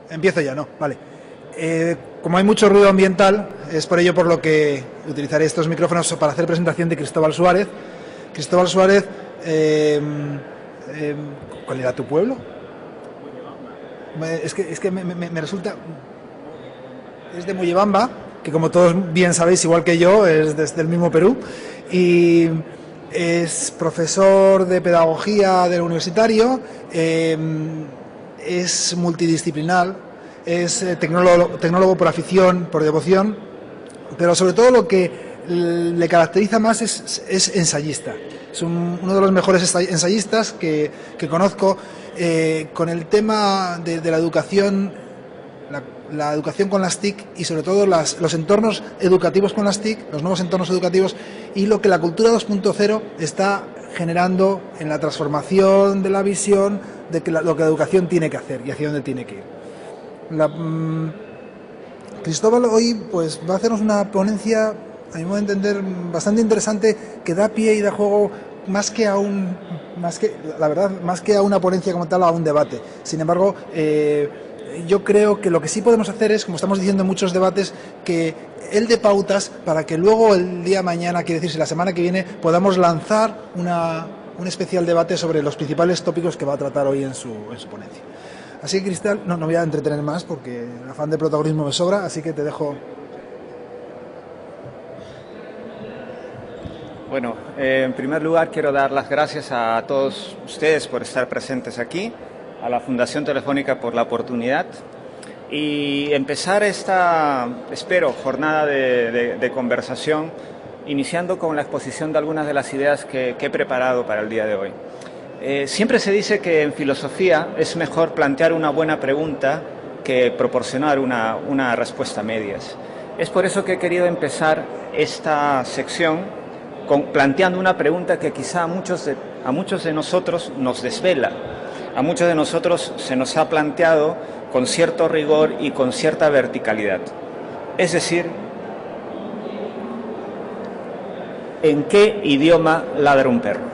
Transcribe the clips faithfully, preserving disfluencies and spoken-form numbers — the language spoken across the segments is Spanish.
Empiezo ya, ¿no? Vale. Eh, como hay mucho ruido ambiental, es por ello por lo que utilizaré estos micrófonos para hacer presentación de Cristóbal Suárez. Cristóbal Suárez, eh, eh, ¿cuál era tu pueblo? Es que, es que me, me, me resulta... Es de Moyobamba, que como todos bien sabéis, igual que yo, es desde el mismo Perú, y es profesor de pedagogía del universitario, eh, es multidisciplinar, es tecnólogo, tecnólogo por afición, por devoción, pero sobre todo lo que le caracteriza más es, es ensayista. Es un, uno de los mejores ensayistas que, que conozco. Eh, con el tema de, de la educación, la, la educación con las T I C y sobre todo las, los entornos educativos con las T I C, los nuevos entornos educativos y lo que la cultura dos punto cero está generando en la transformación de la visión de que la, lo que la educación tiene que hacer y hacia dónde tiene que ir. La, mmm, Cristóbal hoy pues va a hacernos una ponencia, a mi modo de entender, bastante interesante, que da pie y da juego más que a un, más que, la verdad, más que a una ponencia como tal, a un debate. Sin embargo, eh, yo creo que lo que sí podemos hacer es, como estamos diciendo en muchos debates, que él dé pautas para que luego el día mañana, quiere decirse la semana que viene, podamos lanzar una, un especial debate sobre los principales tópicos que va a tratar hoy en su, en su ponencia. Así que, Cristal, no, no voy a entretener más porque el afán de protagonismo me sobra, así que te dejo. Bueno, eh, en primer lugar quiero dar las gracias a todos ustedes por estar presentes aquí, a la Fundación Telefónica por la oportunidad y empezar esta, espero, jornada de, de, de conversación, iniciando con la exposición de algunas de las ideas que, que he preparado para el día de hoy. Eh, siempre se dice que en filosofía es mejor plantear una buena pregunta que proporcionar una, una respuesta a medias. Es por eso que he querido empezar esta sección con, planteando una pregunta que quizá a muchos, de, a muchos de nosotros nos desvela. A muchos de nosotros se nos ha planteado con cierto rigor y con cierta verticalidad. Es decir, ¿en qué idioma ladra un perro?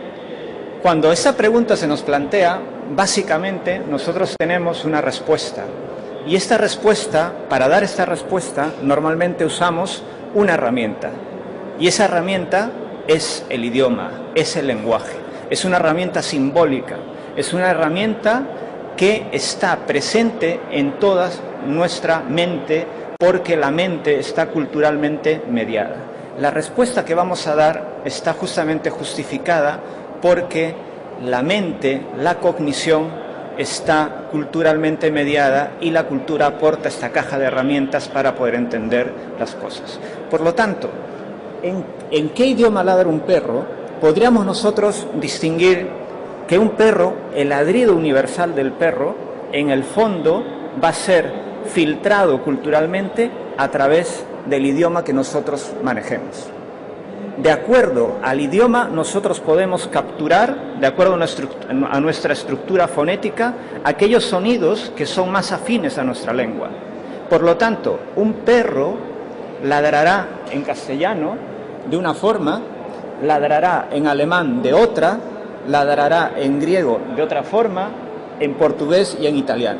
Cuando esa pregunta se nos plantea, básicamente nosotros tenemos una respuesta. Y esta respuesta, para dar esta respuesta, normalmente usamos una herramienta. Y esa herramienta es el idioma, es el lenguaje. Es una herramienta simbólica, es una herramienta que está presente en toda nuestra mente porque la mente está culturalmente mediada. La respuesta que vamos a dar está justamente justificada porque la mente, la cognición, está culturalmente mediada y la cultura aporta esta caja de herramientas para poder entender las cosas. Por lo tanto, ¿en, en qué idioma ladra un perro? Podríamos nosotros distinguir que un perro, el ladrido universal del perro, en el fondo va a ser filtrado culturalmente a través del idioma que nosotros manejemos. De acuerdo al idioma, nosotros podemos capturar, de acuerdo a nuestra, a nuestra estructura fonética, aquellos sonidos que son más afines a nuestra lengua. Por lo tanto, un perro ladrará en castellano de una forma, ladrará en alemán de otra, ladrará en griego de otra forma, en portugués y en italiano.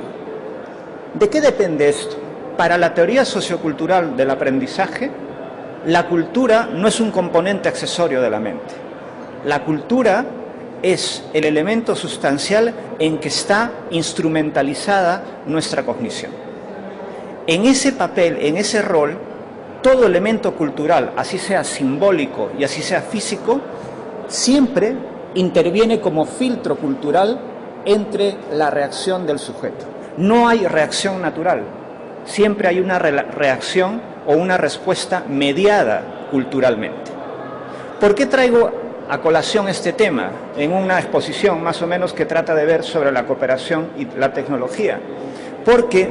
¿De qué depende esto? Para la teoría sociocultural del aprendizaje, la cultura no es un componente accesorio de la mente. La cultura es el elemento sustancial en que está instrumentalizada nuestra cognición. En ese papel, en ese rol, todo elemento cultural, así sea simbólico y así sea físico, siempre interviene como filtro cultural entre la reacción del sujeto. No hay reacción natural, siempre hay una re- reacción o una respuesta mediada culturalmente. ¿Por qué traigo a colación este tema en una exposición más o menos que trata de ver sobre la cooperación y la tecnología? Porque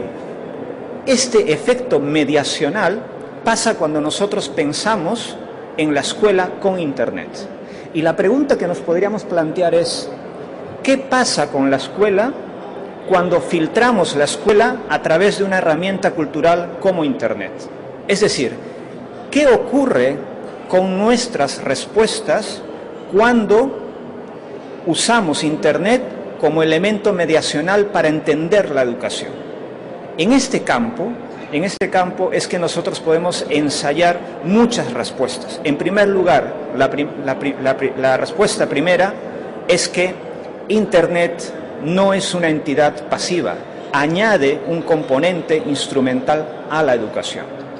este efecto mediacional pasa cuando nosotros pensamos en la escuela con Internet. Y la pregunta que nos podríamos plantear es, ¿qué pasa con la escuela cuando filtramos la escuela a través de una herramienta cultural como Internet? Es decir, ¿qué ocurre con nuestras respuestas cuando usamos Internet como elemento mediacional para entender la educación? En este campo, en este campo es que nosotros podemos ensayar muchas respuestas. En primer lugar, la, la, la, la respuesta primera es que Internet no es una entidad pasiva, añade un componente instrumental a la educación.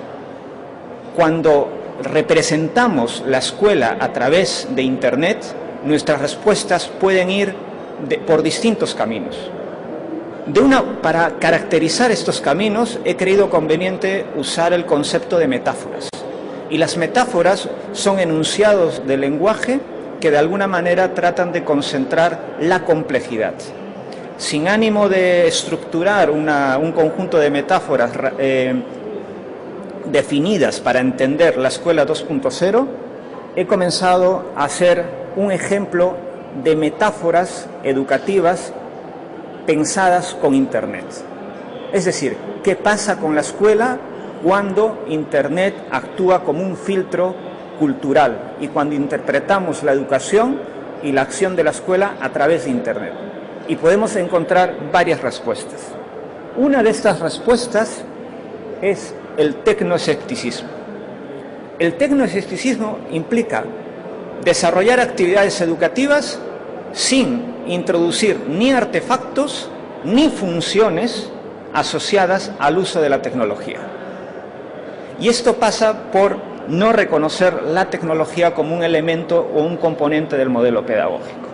Cuando representamos la escuela a través de Internet, nuestras respuestas pueden ir de, por distintos caminos. De una, para caracterizar estos caminos he creído conveniente usar el concepto de metáforas. Y las metáforas son enunciados de lenguaje que de alguna manera tratan de concentrar la complejidad. Sin ánimo de estructurar una, un conjunto de metáforas eh, definidas para entender la escuela dos punto cero, he comenzado a hacer un ejemplo de metáforas educativas pensadas con Internet. Es decir, ¿qué pasa con la escuela cuando Internet actúa como un filtro cultural y cuando interpretamos la educación y la acción de la escuela a través de Internet? Y podemos encontrar varias respuestas. Una de estas respuestas es el tecnoescepticismo. El tecnoescepticismo implica desarrollar actividades educativas sin introducir ni artefactos ni funciones asociadas al uso de la tecnología. Y esto pasa por no reconocer la tecnología como un elemento o un componente del modelo pedagógico.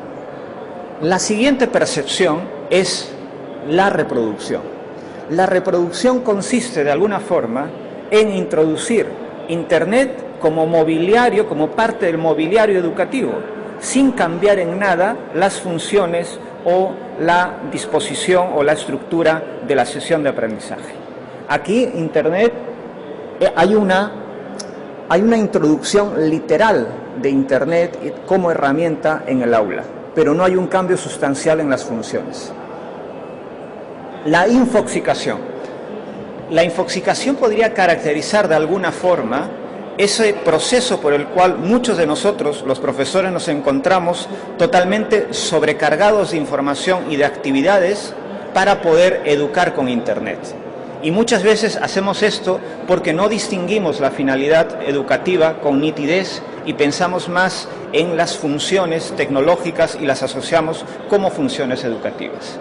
La siguiente percepción es la reproducción. La reproducción consiste de alguna forma en introducir Internet como mobiliario, como parte del mobiliario educativo, sin cambiar en nada las funciones o la disposición o la estructura de la sesión de aprendizaje. Aquí Internet, eh, hay una, hay una introducción literal de Internet como herramienta en el aula, pero no hay un cambio sustancial en las funciones. La infoxicación. La infoxicación podría caracterizar de alguna forma ese proceso por el cual muchos de nosotros, los profesores, nos encontramos totalmente sobrecargados de información y de actividades para poder educar con Internet. Y muchas veces hacemos esto porque no distinguimos la finalidad educativa con nitidez y pensamos más en las funciones tecnológicas y las asociamos como funciones educativas.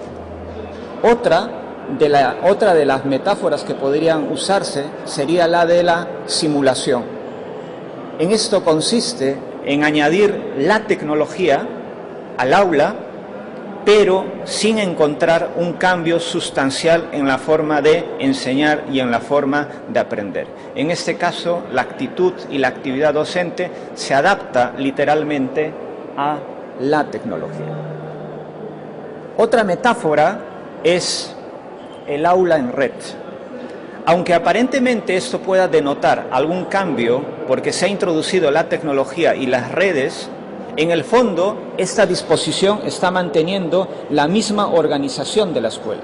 Otra de, la, otra de las metáforas que podrían usarse sería la de la simulación. En esto consiste en añadir la tecnología al aula, pero sin encontrar un cambio sustancial en la forma de enseñar y en la forma de aprender. En este caso, la actitud y la actividad docente se adapta literalmente a la tecnología. Otra metáfora es el aula en red. Aunque aparentemente esto pueda denotar algún cambio porque se ha introducido la tecnología y las redes, en el fondo esta disposición está manteniendo la misma organización de la escuela.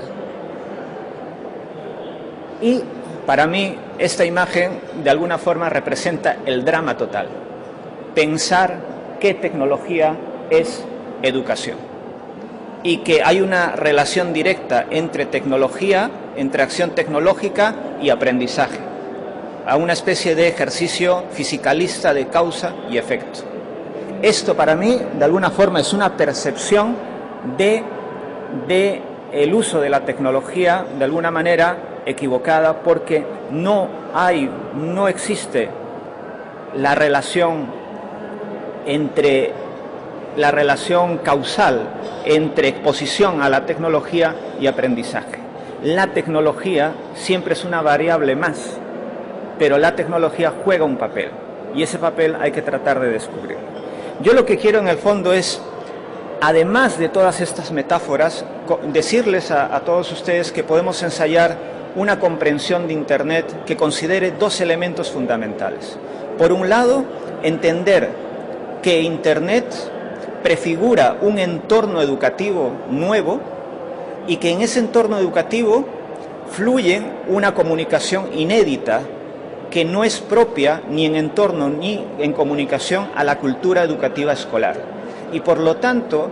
Y para mí esta imagen de alguna forma representa el drama total. Pensar que tecnología es educación y que hay una relación directa entre tecnología, entre acción tecnológica y aprendizaje, a una especie de ejercicio fisicalista de causa y efecto. Esto para mí, de alguna forma, es una percepción de, de el uso de la tecnología, de alguna manera equivocada, porque no hay, no existe la relación entre la relación causal entre exposición a la tecnología y aprendizaje. La tecnología siempre es una variable más, pero la tecnología juega un papel y ese papel hay que tratar de descubrir. Yo lo que quiero en el fondo es, además de todas estas metáforas, decirles a, a todos ustedes que podemos ensayar una comprensión de Internet que considere dos elementos fundamentales. Por un lado, entender que Internet prefigura un entorno educativo nuevo y que en ese entorno educativo fluye una comunicación inédita que no es propia ni en entorno ni en comunicación a la cultura educativa escolar. Y por lo tanto,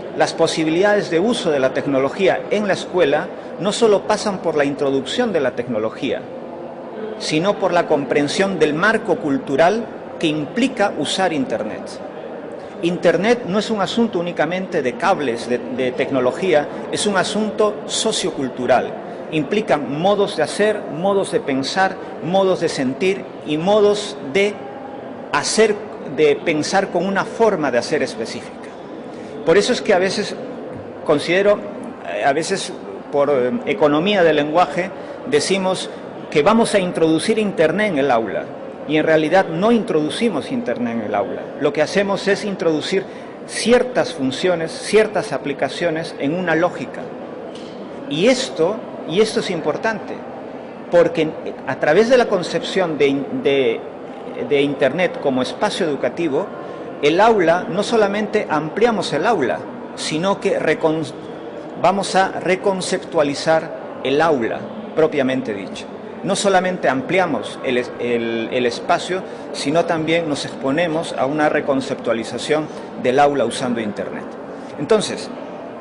las posibilidades de uso de la tecnología en la escuela no solo pasan por la introducción de la tecnología, sino por la comprensión del marco cultural que implica usar Internet. Internet no es un asunto únicamente de cables, de, de tecnología, es un asunto sociocultural. Implica modos de hacer, modos de pensar, modos de sentir y modos de hacer, de pensar con una forma de hacer específica. Por eso es que a veces considero, a veces por eh, economía del lenguaje, decimos que vamos a introducir Internet en el aula. Y en realidad no introducimos Internet en el aula. Lo que hacemos es introducir ciertas funciones, ciertas aplicaciones en una lógica. Y esto, y esto es importante, porque a través de la concepción de, de, de Internet como espacio educativo, el aula, no solamente ampliamos el aula, sino que recon, vamos a reconceptualizar el aula, propiamente dicho. No solamente ampliamos el, el, el espacio, sino también nos exponemos a una reconceptualización del aula usando Internet. Entonces,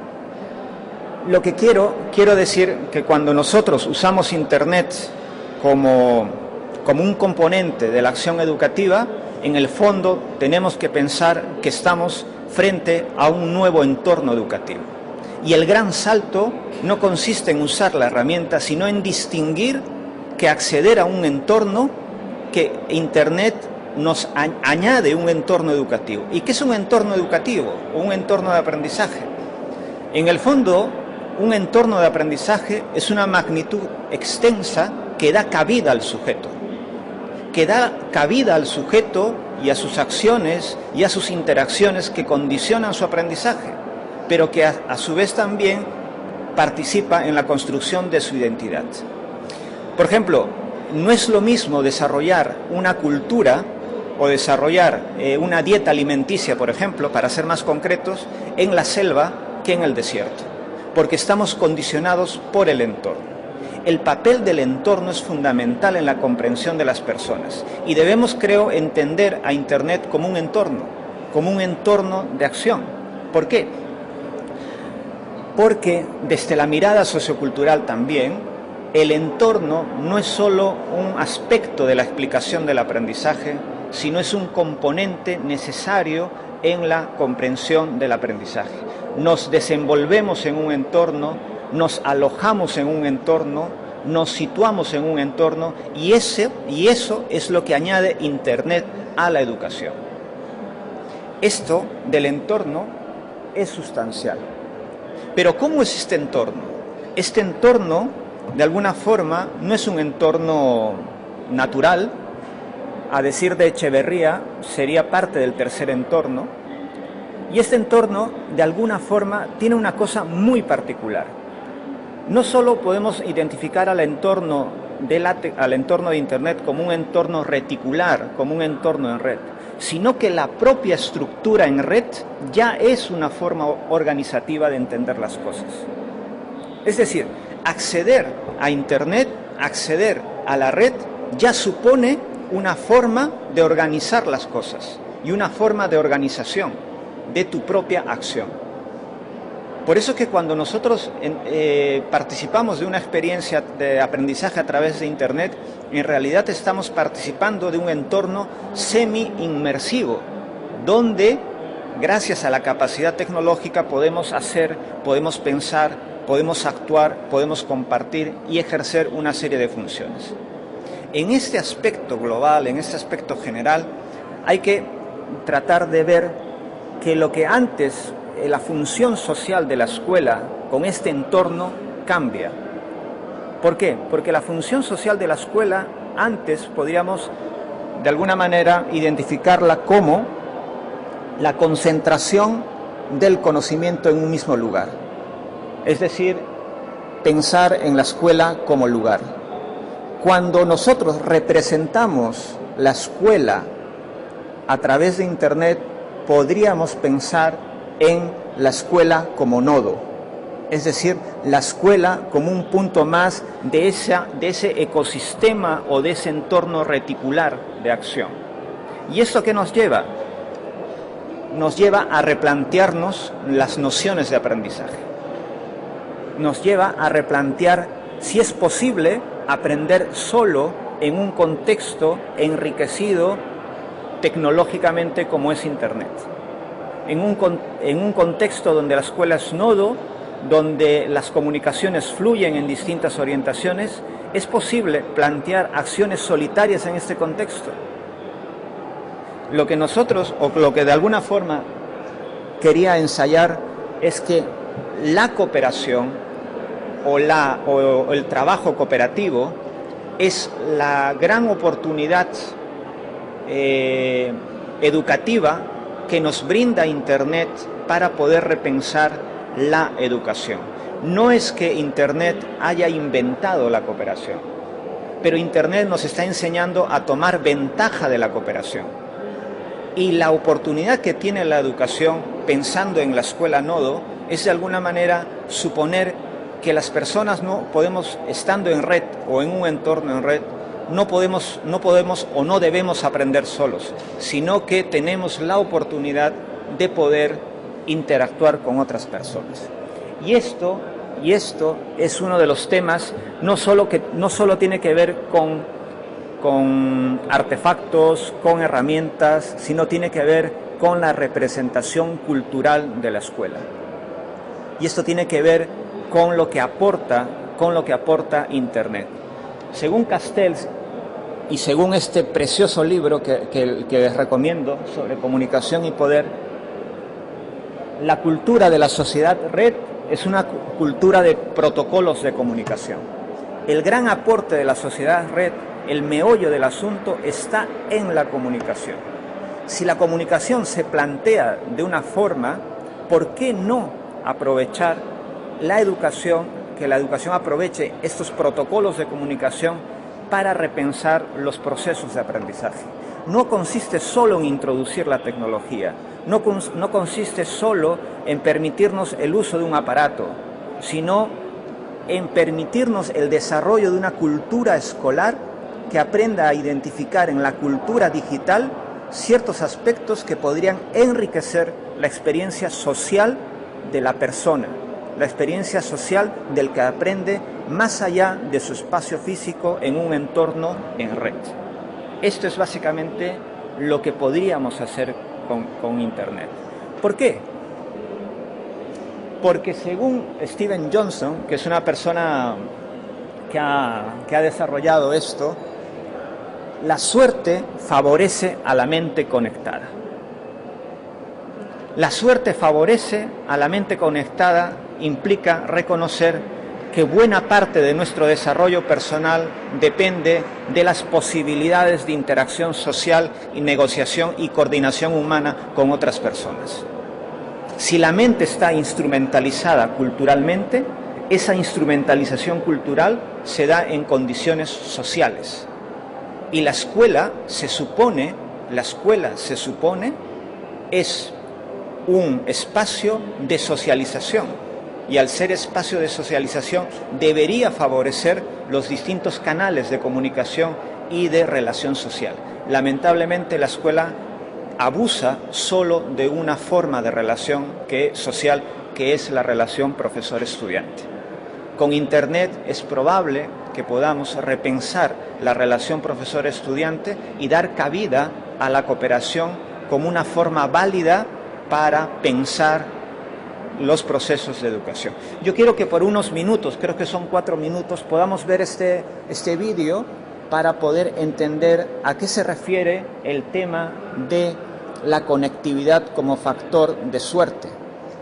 lo que quiero, quiero decir que cuando nosotros usamos Internet como, como un componente de la acción educativa, en el fondo tenemos que pensar que estamos frente a un nuevo entorno educativo. Y el gran salto no consiste en usar la herramienta, sino en distinguir que acceder a un entorno, que Internet nos añade un entorno educativo. ¿Y qué es un entorno educativo o un entorno de aprendizaje? En el fondo, un entorno de aprendizaje es una magnitud extensa que da cabida al sujeto, que da cabida al sujeto y a sus acciones y a sus interacciones que condicionan su aprendizaje, pero que a, a su vez también participa en la construcción de su identidad. Por ejemplo, no es lo mismo desarrollar una cultura o desarrollar eh, una dieta alimenticia, por ejemplo, para ser más concretos, en la selva que en el desierto, porque estamos condicionados por el entorno. El papel del entorno es fundamental en la comprensión de las personas y debemos, creo, entender a Internet como un entorno, como un entorno de acción. ¿Por qué? Porque desde la mirada sociocultural también, el entorno no es solo un aspecto de la explicación del aprendizaje, sino es un componente necesario en la comprensión del aprendizaje. Nos desenvolvemos en un entorno, nos alojamos en un entorno, nos situamos en un entorno y, ese, y eso es lo que añade Internet a la educación. Esto del entorno es sustancial. Pero ¿cómo es este entorno? Este entorno, de alguna forma, no es un entorno natural. A decir de Echeverría, sería parte del tercer entorno. Y este entorno, de alguna forma, tiene una cosa muy particular. No solo podemos identificar al entorno de, la, al entorno de Internet como un entorno reticular, como un entorno en red, sino que la propia estructura en red ya es una forma organizativa de entender las cosas. Es decir, acceder a Internet, acceder a la red, ya supone una forma de organizar las cosas y una forma de organización de tu propia acción. Por eso que cuando nosotros eh, participamos de una experiencia de aprendizaje a través de Internet, en realidad estamos participando de un entorno semi-inmersivo, donde, gracias a la capacidad tecnológica, podemos hacer, podemos pensar, podemos actuar, podemos compartir y ejercer una serie de funciones. En este aspecto global, en este aspecto general, hay que tratar de ver que lo que antes, la función social de la escuela con este entorno cambia. ¿Por qué? Porque la función social de la escuela antes podríamos de alguna manera identificarla como la concentración del conocimiento en un mismo lugar. Es decir, pensar en la escuela como lugar. Cuando nosotros representamos la escuela a través de Internet, podríamos pensar en la escuela como nodo, es decir, la escuela como un punto más de, esa, de ese ecosistema o de ese entorno reticular de acción. ¿Y esto qué nos lleva? nos lleva a replantearnos las nociones de aprendizaje. Nos lleva a replantear si es posible aprender solo en un contexto enriquecido tecnológicamente como es Internet. En un, en un contexto donde la escuela es nodo, donde las comunicaciones fluyen en distintas orientaciones, ¿es posible plantear acciones solitarias en este contexto? Lo que nosotros, o lo que de alguna forma quería ensayar, es que la cooperación o, la, o el trabajo cooperativo es la gran oportunidad eh, educativa que nos brinda Internet para poder repensar la educación. No es que Internet haya inventado la cooperación, pero Internet nos está enseñando a tomar ventaja de la cooperación. Y la oportunidad que tiene la educación, pensando en la escuela nodo, es de alguna manera suponer que las personas no podemos, estando en red o en un entorno en red, no podemos, no podemos o no debemos aprender solos, sino que tenemos la oportunidad de poder interactuar con otras personas. Y esto, y esto es uno de los temas, no solo, que, no solo tiene que ver con, con artefactos, con herramientas, sino tiene que ver con la representación cultural de la escuela. Y esto tiene que ver con lo que aporta, con lo que aporta Internet. Según Castells, y según este precioso libro que, que, que les recomiendo sobre comunicación y poder, la cultura de la sociedad red es una cultura de protocolos de comunicación. El gran aporte de la sociedad red, el meollo del asunto, está en la comunicación. Si la comunicación se plantea de una forma, ¿por qué no aprovechar la educación, que la educación aproveche estos protocolos de comunicación para repensar los procesos de aprendizaje? No consiste solo en introducir la tecnología, no, cons no consiste solo en permitirnos el uso de un aparato, sino en permitirnos el desarrollo de una cultura escolar que aprenda a identificar en la cultura digital ciertos aspectos que podrían enriquecer la experiencia social de la persona, la experiencia social del que aprende más allá de su espacio físico en un entorno en red. Esto es básicamente lo que podríamos hacer con, con Internet. ¿Por qué? Porque según Steven Johnson, que es una persona que ha, que ha desarrollado esto, la suerte favorece a la mente conectada. La suerte favorece a la mente conectada implica reconocer que buena parte de nuestro desarrollo personal depende de las posibilidades de interacción social y negociación y coordinación humana con otras personas. Si la mente está instrumentalizada culturalmente, esa instrumentalización cultural se da en condiciones sociales. Y la escuela se supone, la escuela se supone es un espacio de socialización. Y al ser espacio de socialización debería favorecer los distintos canales de comunicación y de relación social. Lamentablemente la escuela abusa solo de una forma de relación que, social, que es la relación profesor-estudiante. Con Internet es probable que podamos repensar la relación profesor-estudiante y dar cabida a la cooperación como una forma válida para pensar los procesos de educación. Yo quiero que por unos minutos, creo que son cuatro minutos, podamos ver este, este vídeo para poder entender a qué se refiere el tema de la conectividad como factor de suerte.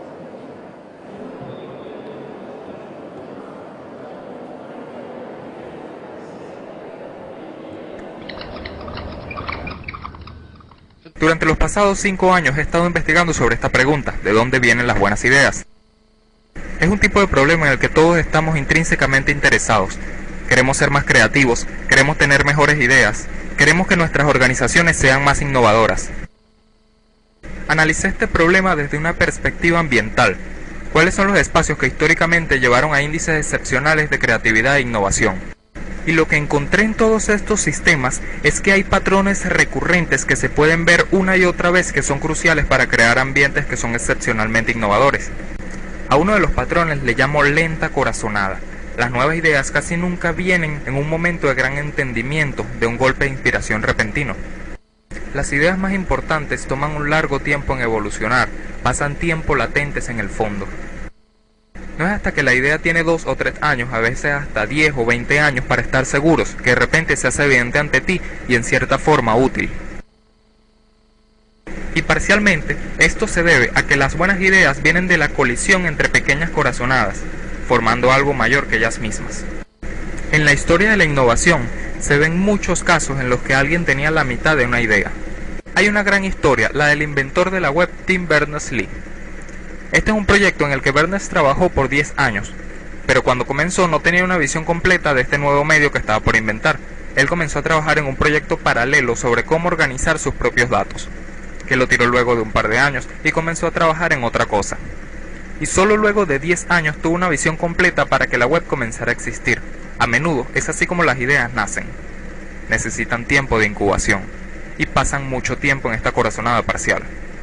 Durante los pasados cinco años he estado investigando sobre esta pregunta, ¿de dónde vienen las buenas ideas? Es un tipo de problema en el que todos estamos intrínsecamente interesados. Queremos ser más creativos, queremos tener mejores ideas, queremos que nuestras organizaciones sean más innovadoras. Analicé este problema desde una perspectiva ambiental. ¿Cuáles son los espacios que históricamente llevaron a índices excepcionales de creatividad e innovación? Y lo que encontré en todos estos sistemas es que hay patrones recurrentes que se pueden ver una y otra vez que son cruciales para crear ambientes que son excepcionalmente innovadores. A uno de los patrones le llamo lenta corazonada. Las nuevas ideas casi nunca vienen en un momento de gran entendimiento, de un golpe de inspiración repentino. Las ideas más importantes toman un largo tiempo en evolucionar, pasan tiempo latentes en el fondo. No es hasta que la idea tiene dos o tres años, a veces hasta diez o veinte años para estar seguros, que de repente se hace evidente ante ti y en cierta forma útil. Y parcialmente, esto se debe a que las buenas ideas vienen de la colisión entre pequeñas corazonadas, formando algo mayor que ellas mismas. En la historia de la innovación, se ven muchos casos en los que alguien tenía la mitad de una idea. Hay una gran historia, la del inventor de la web Tim Berners-Lee. Este es un proyecto en el que Berners trabajó por diez años, pero cuando comenzó no tenía una visión completa de este nuevo medio que estaba por inventar. Él comenzó a trabajar en un proyecto paralelo sobre cómo organizar sus propios datos, que lo tiró luego de un par de años y comenzó a trabajar en otra cosa. Y solo luego de diez años tuvo una visión completa para que la web comenzara a existir. A menudo es así como las ideas nacen. Necesitan tiempo de incubación y pasan mucho tiempo en esta corazonada parcial.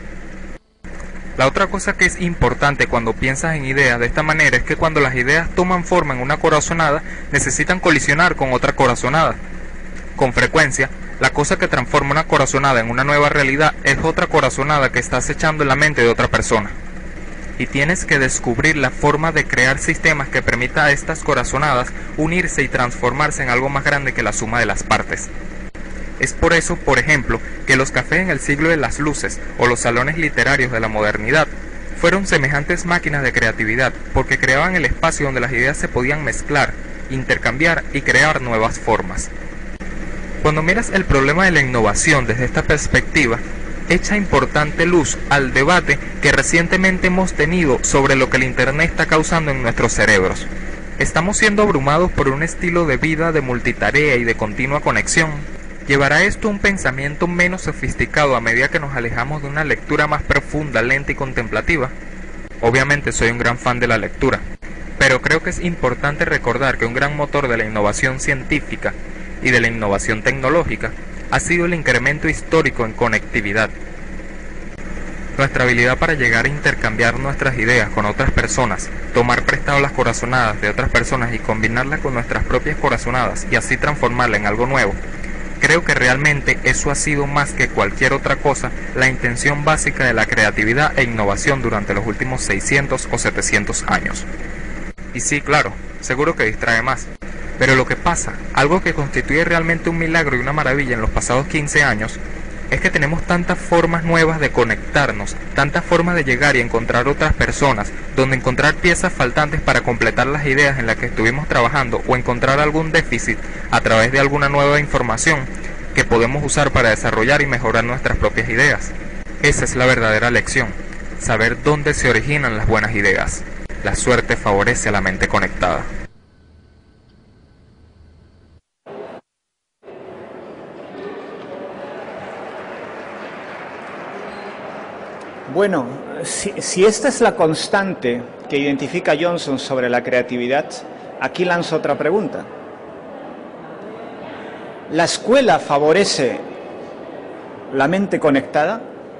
La otra cosa que es importante cuando piensas en ideas de esta manera es que cuando las ideas toman forma en una corazonada, necesitan colisionar con otra corazonada. Con frecuencia, la cosa que transforma una corazonada en una nueva realidad es otra corazonada que está acechando en la mente de otra persona. Y tienes que descubrir la forma de crear sistemas que permita a estas corazonadas unirse y transformarse en algo más grande que la suma de las partes. Es por eso, por ejemplo, que los cafés en el siglo de las luces o los salones literarios de la modernidad fueron semejantes máquinas de creatividad, porque creaban el espacio donde las ideas se podían mezclar, intercambiar y crear nuevas formas. Cuando miras el problema de la innovación desde esta perspectiva, echa importante luz al debate que recientemente hemos tenido sobre lo que el Internet está causando en nuestros cerebros. ¿Estamos siendo abrumados por un estilo de vida de multitarea y de continua conexión? ¿Llevará esto a un pensamiento menos sofisticado a medida que nos alejamos de una lectura más profunda, lenta y contemplativa? Obviamente soy un gran fan de la lectura, pero creo que es importante recordar que un gran motor de la innovación científica y de la innovación tecnológica ha sido el incremento histórico en conectividad. Nuestra habilidad para llegar a intercambiar nuestras ideas con otras personas, tomar prestado las corazonadas de otras personas y combinarlas con nuestras propias corazonadas y así transformarla en algo nuevo. Creo que realmente eso ha sido más que cualquier otra cosa la intención básica de la creatividad e innovación durante los últimos seiscientos o setecientos años. Y sí, claro, seguro que distrae más. Pero lo que pasa, algo que constituye realmente un milagro y una maravilla en los pasados quince años, es que tenemos tantas formas nuevas de conectarnos, tantas formas de llegar y encontrar otras personas, donde encontrar piezas faltantes para completar las ideas en las que estuvimos trabajando o encontrar algún déficit a través de alguna nueva información que podemos usar para desarrollar y mejorar nuestras propias ideas. Esa es la verdadera lección, saber dónde se originan las buenas ideas. La suerte favorece a la mente conectada. Bueno, si, si esta es la constante que identifica Johnson sobre la creatividad, aquí lanzo otra pregunta. ¿La escuela favorece la mente conectada?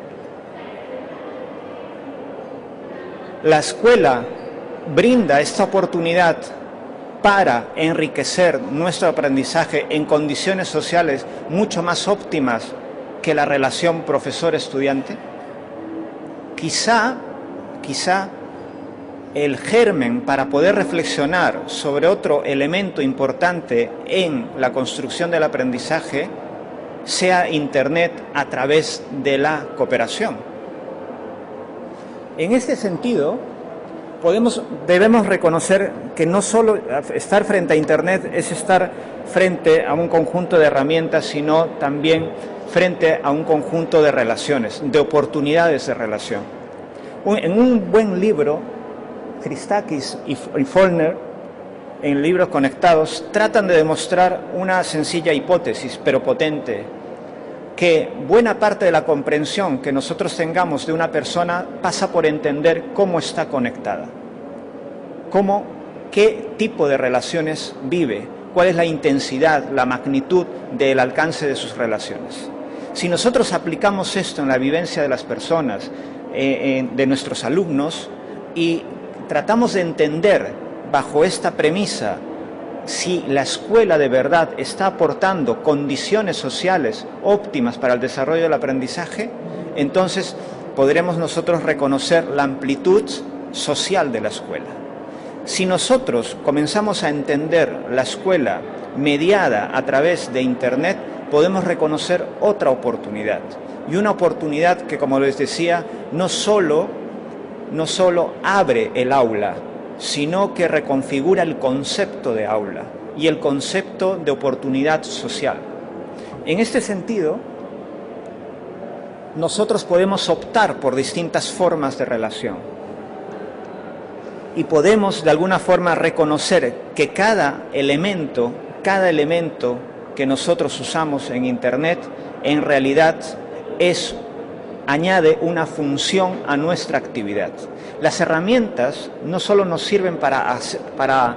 ¿La escuela brinda esta oportunidad para enriquecer nuestro aprendizaje en condiciones sociales mucho más óptimas que la relación profesor-estudiante? Quizá, quizá el germen para poder reflexionar sobre otro elemento importante en la construcción del aprendizaje sea Internet a través de la cooperación. En este sentido, podemos, debemos reconocer que no solo estar frente a Internet es estar frente a un conjunto de herramientas, sino también frente a un conjunto de relaciones, de oportunidades de relación. En un buen libro, Christakis y Follner, en Libros Conectados, tratan de demostrar una sencilla hipótesis, pero potente, que buena parte de la comprensión que nosotros tengamos de una persona pasa por entender cómo está conectada, cómo, qué tipo de relaciones vive, cuál es la intensidad, la magnitud del alcance de sus relaciones. Si nosotros aplicamos esto en la vivencia de las personas, eh, eh, de nuestros alumnos, y tratamos de entender bajo esta premisa si la escuela de verdad está aportando condiciones sociales óptimas para el desarrollo del aprendizaje, entonces podremos nosotros reconocer la amplitud social de la escuela. Si nosotros comenzamos a entender la escuela mediada a través de Internet, podemos reconocer otra oportunidad, y una oportunidad que, como les decía, no solo, no solo abre el aula, sino que reconfigura el concepto de aula y el concepto de oportunidad social. En este sentido, nosotros podemos optar por distintas formas de relación y podemos de alguna forma reconocer que cada elemento, cada elemento que nosotros usamos en Internet, en realidad es, añade una función a nuestra actividad. Las herramientas no solo nos sirven para, hacer, para,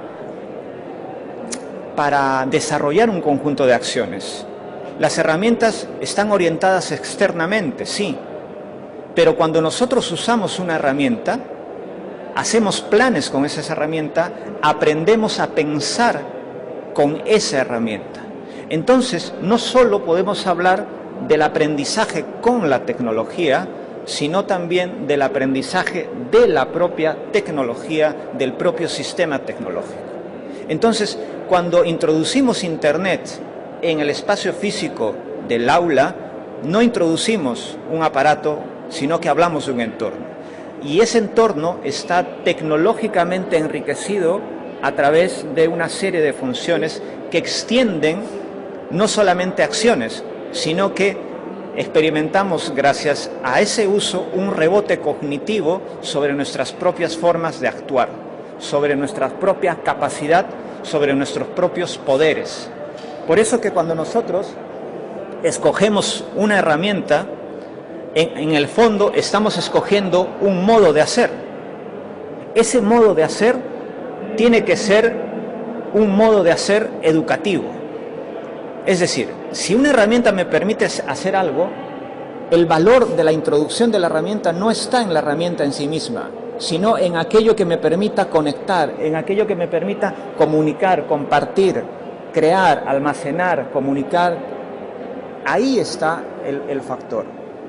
para desarrollar un conjunto de acciones. Las herramientas están orientadas externamente, sí, pero cuando nosotros usamos una herramienta, hacemos planes con esa herramienta, aprendemos a pensar con esa herramienta. Entonces, no solo podemos hablar del aprendizaje con la tecnología, sino también del aprendizaje de la propia tecnología, del propio sistema tecnológico. Entonces, cuando introducimos Internet en el espacio físico del aula, no introducimos un aparato, sino que hablamos de un entorno. Y ese entorno está tecnológicamente enriquecido a través de una serie de funciones que extienden no solamente acciones, sino que experimentamos, gracias a ese uso, un rebote cognitivo sobre nuestras propias formas de actuar, sobre nuestra propia capacidad, sobre nuestros propios poderes. Por eso que cuando nosotros escogemos una herramienta, en, en el fondo estamos escogiendo un modo de hacer. Ese modo de hacer tiene que ser un modo de hacer educativo. Es decir, si una herramienta me permite hacer algo, el valor de la introducción de la herramienta no está en la herramienta en sí misma, sino en aquello que me permita conectar, en aquello que me permita comunicar, compartir, crear, almacenar, comunicar. Ahí está el, el factor.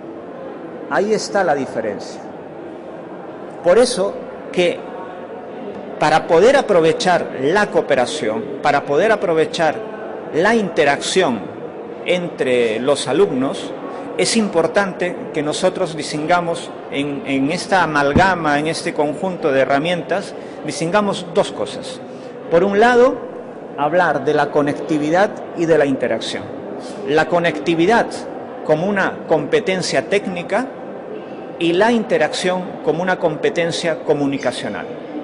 Ahí está la diferencia. Por eso que para poder aprovechar la cooperación, para poder aprovechar la interacción entre los alumnos, es importante que nosotros distingamos en, en esta amalgama, en este conjunto de herramientas, distingamos dos cosas. Por un lado, hablar de la conectividad y de la interacción. La conectividad como una competencia técnica y la interacción como una competencia comunicacional.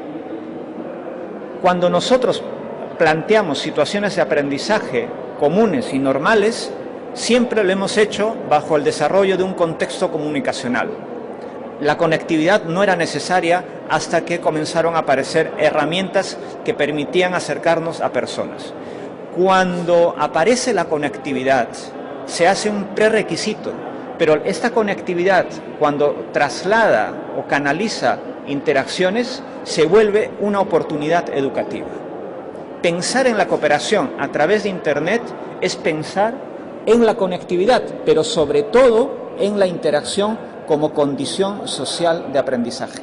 Cuando nosotros planteamos situaciones de aprendizaje comunes y normales, siempre lo hemos hecho bajo el desarrollo de un contexto comunicacional. La conectividad no era necesaria hasta que comenzaron a aparecer herramientas que permitían acercarnos a personas. Cuando aparece la conectividad, se hace un prerequisito, pero esta conectividad, cuando traslada o canaliza interacciones, se vuelve una oportunidad educativa. Pensar en la cooperación a través de Internet es pensar en la conectividad, pero sobre todo en la interacción como condición social de aprendizaje.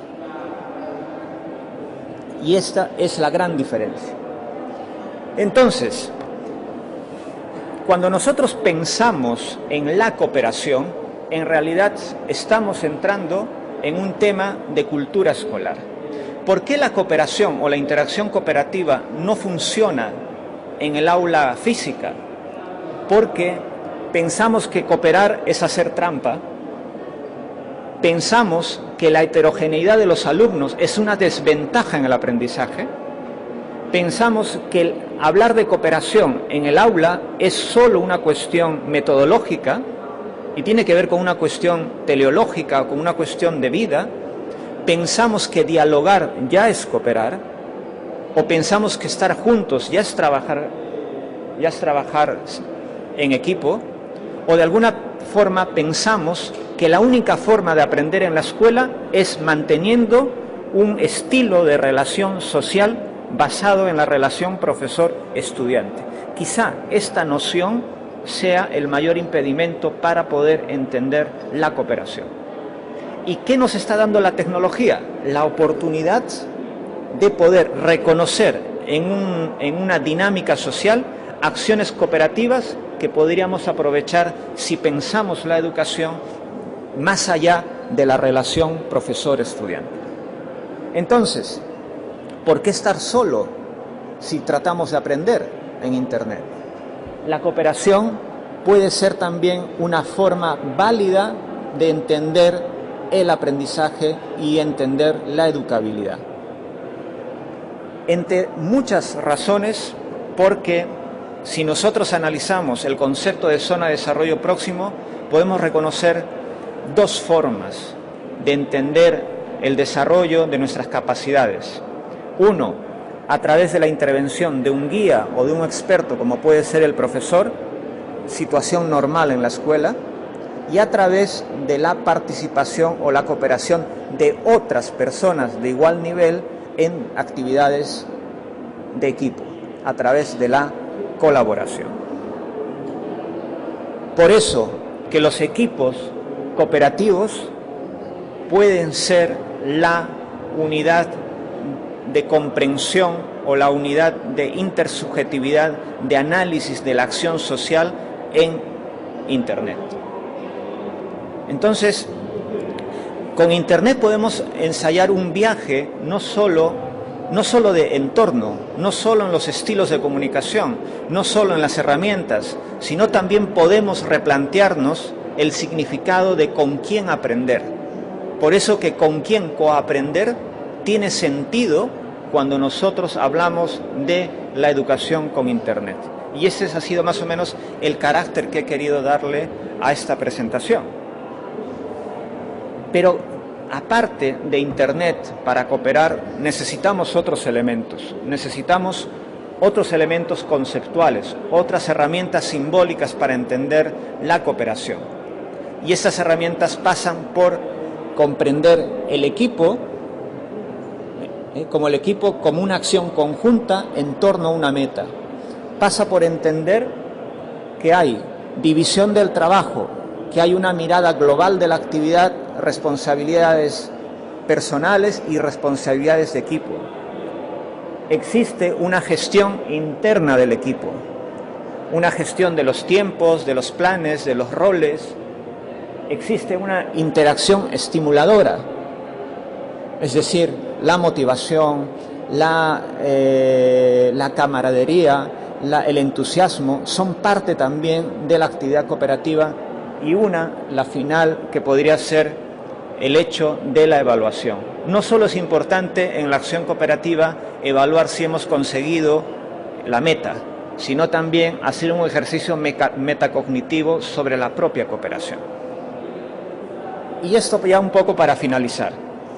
Y esta es la gran diferencia. Entonces, cuando nosotros pensamos en la cooperación, en realidad estamos entrando en un tema de cultura escolar. ¿Por qué la cooperación o la interacción cooperativa no funciona en el aula física? Porque pensamos que cooperar es hacer trampa, pensamos que la heterogeneidad de los alumnos es una desventaja en el aprendizaje, pensamos que el hablar de cooperación en el aula es solo una cuestión metodológica y tiene que ver con una cuestión teleológica o con una cuestión de vida. Pensamos que dialogar ya es cooperar, o pensamos que estar juntos ya es trabajar ya es trabajar en equipo, o de alguna forma pensamos que la única forma de aprender en la escuela es manteniendo un estilo de relación social basado en la relación profesor-estudiante. Quizá esta noción sea el mayor impedimento para poder entender la cooperación. ¿Y qué nos está dando la tecnología? La oportunidad de poder reconocer en, un, en una dinámica social acciones cooperativas que podríamos aprovechar si pensamos la educación más allá de la relación profesor-estudiante. Entonces, ¿por qué estar solo si tratamos de aprender en Internet? La cooperación puede ser también una forma válida de entender el aprendizaje y entender la educabilidad. Entre muchas razones, porque si nosotros analizamos el concepto de zona de desarrollo próximo, podemos reconocer dos formas de entender el desarrollo de nuestras capacidades. Uno, a través de la intervención de un guía o de un experto, como puede ser el profesor, situación normal en la escuela, y a través de la participación o la cooperación de otras personas de igual nivel en actividades de equipo, a través de la colaboración. Por eso que los equipos cooperativos pueden ser la unidad de comprensión o la unidad de intersubjetividad de análisis de la acción social en Internet. Entonces, con Internet podemos ensayar un viaje no solo, no solo de entorno, no solo en los estilos de comunicación, no solo en las herramientas, sino también podemos replantearnos el significado de con quién aprender. Por eso que con quién coaprender tiene sentido cuando nosotros hablamos de la educación con Internet. Y ese ha sido más o menos el carácter que he querido darle a esta presentación. Pero aparte de Internet, para cooperar necesitamos otros elementos, necesitamos otros elementos conceptuales, otras herramientas simbólicas para entender la cooperación. Y estas herramientas pasan por comprender el equipo, eh, como el equipo como una acción conjunta en torno a una meta. Pasa por entender que hay división del trabajo, que hay una mirada global de la actividad, responsabilidades personales y responsabilidades de equipo. Existe una gestión interna del equipo, una gestión de los tiempos, de los planes, de los roles. Existe una interacción estimuladora, es decir, la motivación, la, eh, la camaradería, la, el entusiasmo, son parte también de la actividad cooperativa, y una, la final, que podría ser el hecho de la evaluación. No solo es importante en la acción cooperativa evaluar si hemos conseguido la meta, sino también hacer un ejercicio metacognitivo sobre la propia cooperación. Y esto ya un poco para finalizar.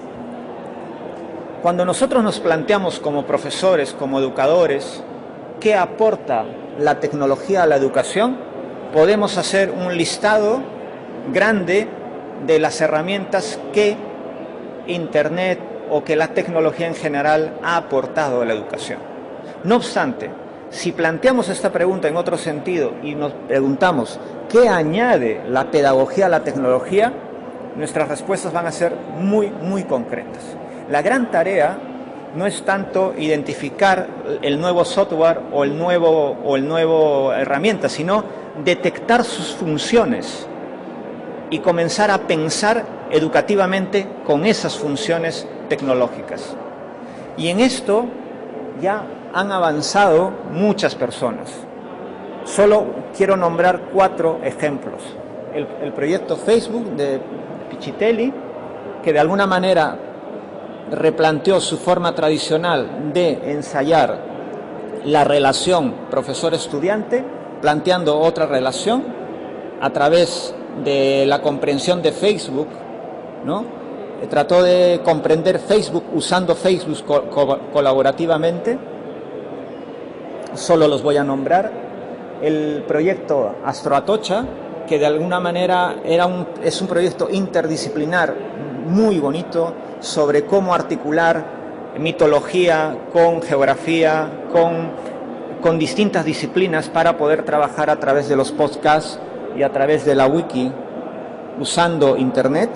Cuando nosotros nos planteamos como profesores, como educadores, ¿qué aporta la tecnología a la educación? Podemos hacer un listado grande de las herramientas que Internet o que la tecnología en general ha aportado a la educación. No obstante, si planteamos esta pregunta en otro sentido y nos preguntamos ¿qué añade la pedagogía a la tecnología?, nuestras respuestas van a ser muy, muy concretas. La gran tarea no es tanto identificar el nuevo software o el nuevo, o el nuevo herramienta, sino detectar sus funciones y comenzar a pensar educativamente con esas funciones tecnológicas. Y en esto ya han avanzado muchas personas. Solo quiero nombrar cuatro ejemplos. El, el proyecto Facebook de Pichitelli, que de alguna manera replanteó su forma tradicional de ensayar la relación profesor-estudiante, planteando otra relación a través de la comprensión de Facebook, ¿no? Trató de comprender Facebook usando Facebook co co colaborativamente. Solo los voy a nombrar. el proyecto Astroatocha, que de alguna manera era un, es un proyecto interdisciplinar muy bonito sobre cómo articular mitología con geografía, con, con distintas disciplinas para poder trabajar a través de los podcasts y a través de la wiki usando internet.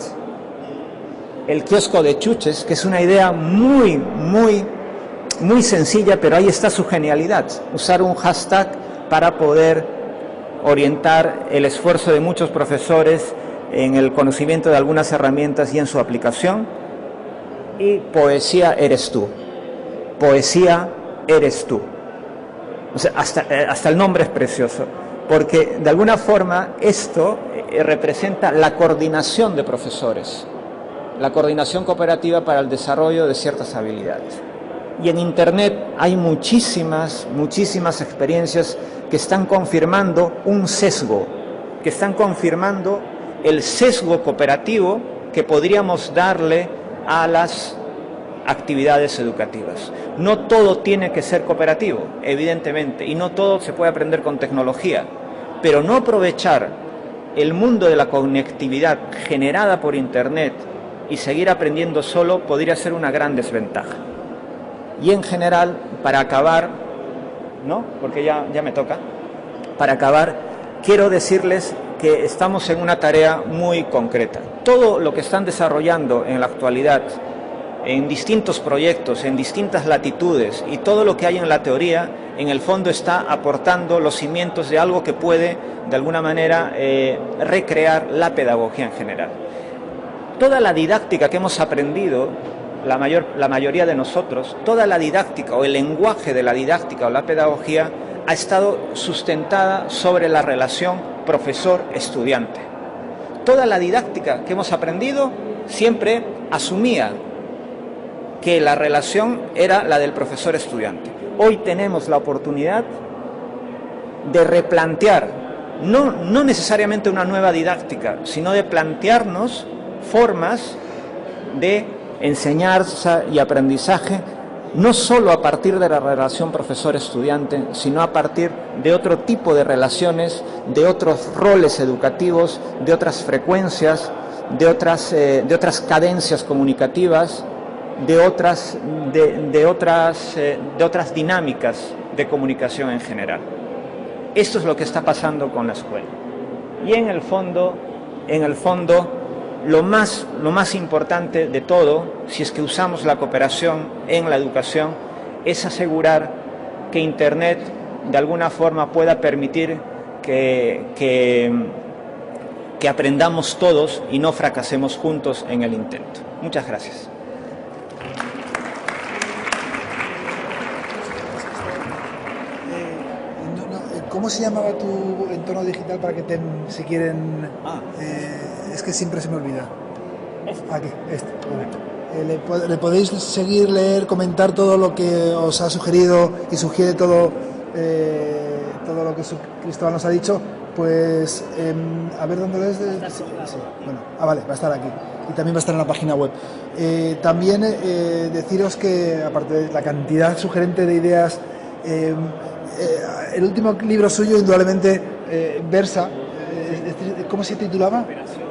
El kiosco de chuches, que es una idea muy, muy, muy sencilla, pero ahí está su genialidad, usar un hashtag para poder orientar el esfuerzo de muchos profesores en el conocimiento de algunas herramientas y en su aplicación. Y Poesía eres tú. Poesía eres tú. O sea, hasta, hasta el nombre es precioso, porque de alguna forma esto eh, representa la coordinación de profesores, la coordinación cooperativa para el desarrollo de ciertas habilidades. Y en Internet hay muchísimas, muchísimas experiencias que están confirmando un sesgo, que están confirmando el sesgo cooperativo que podríamos darle a las actividades educativas. No todo tiene que ser cooperativo, evidentemente, y no todo se puede aprender con tecnología, pero no aprovechar el mundo de la conectividad generada por Internet y seguir aprendiendo solo podría ser una gran desventaja. Y en general, para acabar, ¿no? Porque ya, ya me toca, para acabar, quiero decirles que estamos en una tarea muy concreta. Todo lo que están desarrollando en la actualidad, en distintos proyectos, en distintas latitudes, y todo lo que hay en la teoría, en el fondo está aportando los cimientos de algo que puede, de alguna manera, eh, recrear la pedagogía en general. Toda la didáctica que hemos aprendido, la, mayor, la mayoría de nosotros, toda la didáctica o el lenguaje de la didáctica o la pedagogía ha estado sustentada sobre la relación profesor-estudiante. Toda la didáctica que hemos aprendido siempre asumía que la relación era la del profesor-estudiante. Hoy tenemos la oportunidad de replantear, no, no necesariamente una nueva didáctica, sino de plantearnos formas de enseñanza y aprendizaje, no solo a partir de la relación profesor-estudiante, sino a partir de otro tipo de relaciones, de otros roles educativos, de otras frecuencias, de otras, eh, de otras cadencias comunicativas, de otras, de, de, otras, eh, de otras dinámicas de comunicación en general. Esto es lo que está pasando con la escuela. Y en el fondo, en el fondo, Lo más, lo más importante de todo, si es que usamos la cooperación en la educación, es asegurar que Internet de alguna forma pueda permitir que, que, que aprendamos todos y no fracasemos juntos en el intento. Muchas gracias. ¿Cómo se llamaba tu entorno digital para que te, si quieren... Ah. Eh, es que siempre se me olvida. Aquí, este. Eh, le, le podéis seguir, leer, comentar todo lo que os ha sugerido y sugiere todo, eh, todo lo que su, Cristóbal nos ha dicho. Pues, eh, a ver dónde lo es. De, sí, sí. Bueno, ah, vale, va a estar aquí. Y también va a estar en la página web. Eh, también eh, deciros que, aparte de la cantidad sugerente de ideas, eh, eh, el último libro suyo, indudablemente, eh, versa. Eh, ¿Cómo se titulaba?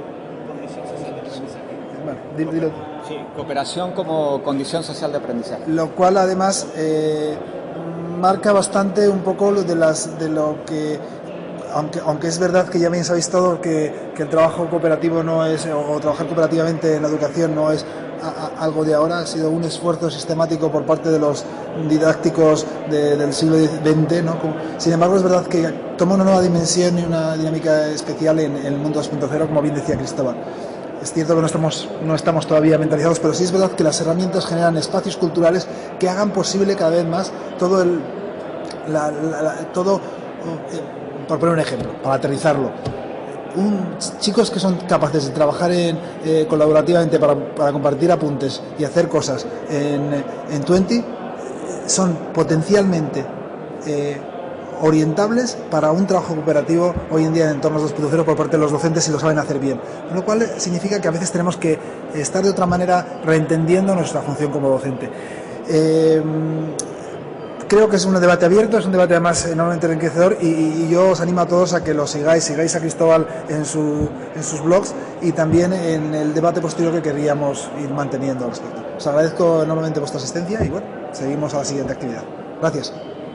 Bueno, dilo, dilo. Sí, cooperación como condición social de aprendizaje. Lo cual, además, eh, marca bastante un poco lo de, las, de lo que... Aunque, aunque es verdad que ya bien sabéis todo que, que el trabajo cooperativo no es, o, o trabajar cooperativamente en la educación no es a, a, algo de ahora, ha sido un esfuerzo sistemático por parte de los didácticos de, del siglo veinte, ¿no? Como, sin embargo, es verdad que toma una nueva dimensión y una dinámica especial en, en el mundo dos punto cero, como bien decía Cristóbal. Es cierto que no estamos, no estamos todavía mentalizados, pero sí es verdad que las herramientas generan espacios culturales que hagan posible cada vez más todo el... La, la, la, todo... Eh, por poner un ejemplo, para aterrizarlo, un, chicos que son capaces de trabajar en, eh, colaborativamente para, para compartir apuntes y hacer cosas en, en veinte, son potencialmente eh, orientables para un trabajo cooperativo hoy en día en entornos dos punto cero por parte de los docentes si lo saben hacer bien. Lo cual significa que a veces tenemos que estar de otra manera reentendiendo nuestra función como docente. Eh, creo que es un debate abierto, es un debate además enormemente enriquecedor y, y yo os animo a todos a que lo sigáis, sigáis a Cristóbal en, su, en sus blogs y también en el debate posterior que querríamos ir manteniendo al respecto. Os agradezco enormemente vuestra asistencia y bueno, seguimos a la siguiente actividad. Gracias.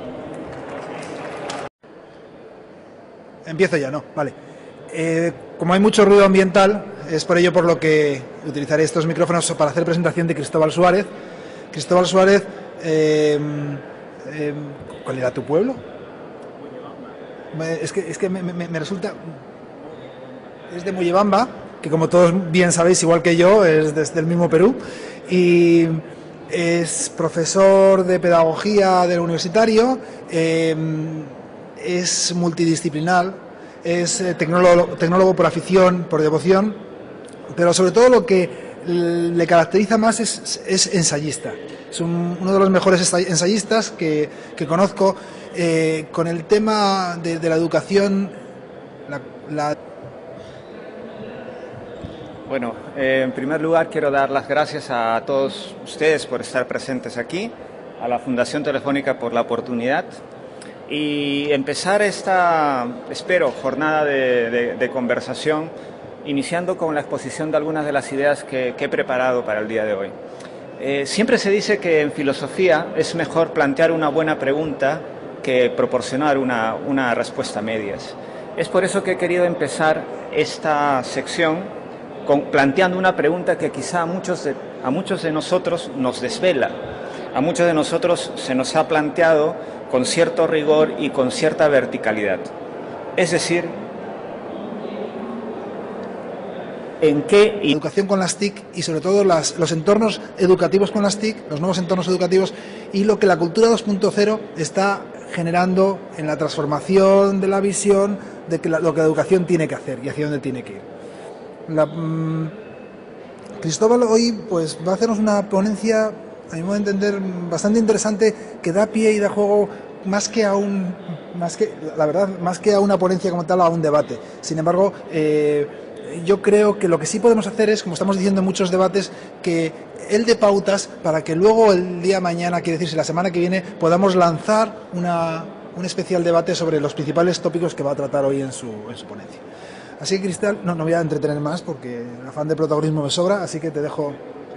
Empiezo ya, ¿no? Vale. Eh, como hay mucho ruido ambiental, es por ello por lo que utilizaré estos micrófonos para hacer presentación de Cristóbal Suárez. Cristóbal Suárez, eh, eh, ¿cuál era tu pueblo? Es que, es que me, me, me resulta... Es de Moyobamba, que como todos bien sabéis, igual que yo, es desde el mismo Perú, y es profesor de pedagogía del universitario, eh, es multidisciplinar, es tecnólogo, tecnólogo por afición, por devoción, pero sobre todo lo que le caracteriza más es, es ensayista. Es un, uno de los mejores ensayistas que, que conozco. Eh, con el tema de, de la educación, la, la... Bueno, eh, en primer lugar quiero dar las gracias a todos ustedes por estar presentes aquí, a la Fundación Telefónica por la oportunidad y empezar esta, espero, jornada de, de, de conversación, iniciando con la exposición de algunas de las ideas que, que he preparado para el día de hoy. Eh, siempre se dice que en filosofía es mejor plantear una buena pregunta que proporcionar una, una respuesta a medias. Es por eso que he querido empezar esta sección con, planteando una pregunta que quizá a muchos, de, a muchos de nosotros nos desvela. A muchos de nosotros se nos ha planteado con cierto rigor y con cierta verticalidad. Es decir, ¿en qué educación con las T I C y sobre todo las, los entornos educativos con las T I C, los nuevos entornos educativos y lo que la cultura dos punto cero está generando en la transformación de la visión de que la, lo que la educación tiene que hacer y hacia dónde tiene que ir? La, mmm, Cristóbal hoy pues va a hacernos una ponencia, a mi modo de entender, bastante interesante, que da pie y da juego más que a un, más que, la verdad, más que a una ponencia como tal, a un debate. Sin embargo, eh, yo creo que lo que sí podemos hacer es, como estamos diciendo en muchos debates, que él dé pautas para que luego el día de mañana, quiere decirse la semana que viene, podamos lanzar una, un especial debate sobre los principales tópicos que va a tratar hoy en su, en su ponencia. Así que, Cristal, no, no voy a entretener más porque el afán de protagonismo me sobra, así que te dejo.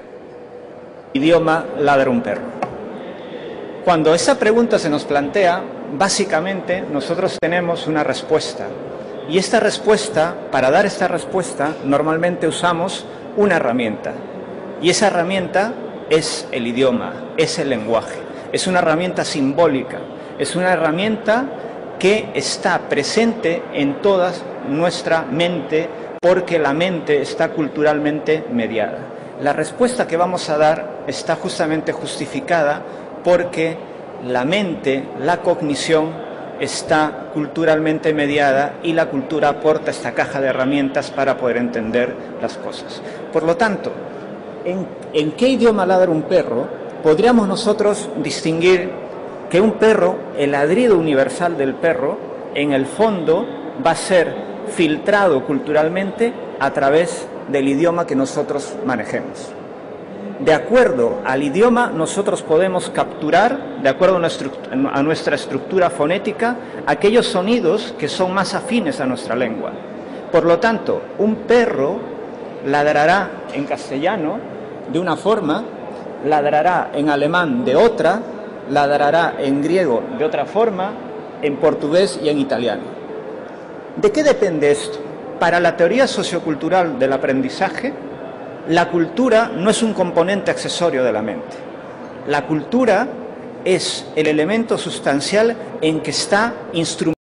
Idioma ladra un perro. Cuando esa pregunta se nos plantea, básicamente nosotros tenemos una respuesta. Y esta respuesta, para dar esta respuesta, normalmente usamos una herramienta. Y esa herramienta es el idioma, es el lenguaje. Es una herramienta simbólica, es una herramienta que está presente en toda nuestra mente porque la mente está culturalmente mediada. La respuesta que vamos a dar está justamente justificada porque la mente, la cognición, está culturalmente mediada y la cultura aporta esta caja de herramientas para poder entender las cosas. Por lo tanto, ¿en, en qué idioma ladra un perro? Podríamos nosotros distinguir que un perro, el ladrido universal del perro, en el fondo va a ser filtrado culturalmente a través del idioma que nosotros manejemos. De acuerdo al idioma, nosotros podemos capturar, de acuerdo a nuestra estructura fonética, aquellos sonidos que son más afines a nuestra lengua. Por lo tanto, un perro ladrará en castellano de una forma, ladrará en alemán de otra, ladrará en griego de otra forma, en portugués y en italiano. ¿De qué depende esto? Para la teoría sociocultural del aprendizaje, la cultura no es un componente accesorio de la mente. La cultura es el elemento sustancial en que está instrumentado